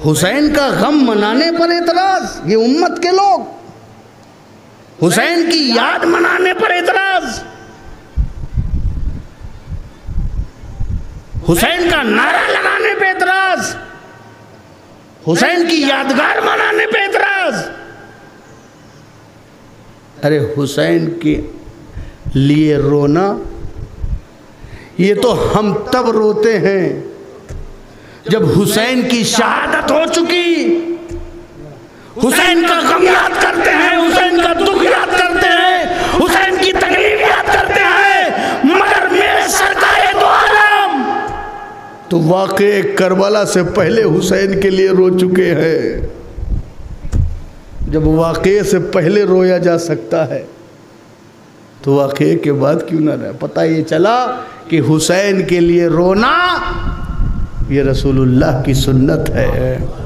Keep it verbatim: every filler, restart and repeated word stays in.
हुसैन का गम मनाने पर एतराज, ये उम्मत के लोग। हुसैन की याद मनाने पर एतराज, हुसैन का नारा लगाने पे एतराज, हुसैन की यादगार मनाने पे एतराज। अरे हुसैन के लिए रोना, ये तो हम तब रोते हैं जब हुसैन की शहादत हो चुकी। हुसैन का गम याद करते हैं, हुसैन का दुख याद करते हैं, हुसैन की तकलीफ याद करते हैं, मगर मेरे सरकारे दो आलम तो वाक़े करबला से पहले हुसैन के लिए रो चुके हैं। जब वाक़े से पहले रोया जा सकता है तो वाक़े के बाद क्यों ना रहे। पता ये चला कि हुसैन के लिए रोना ये रसूलुल्लाह की सुन्नत है।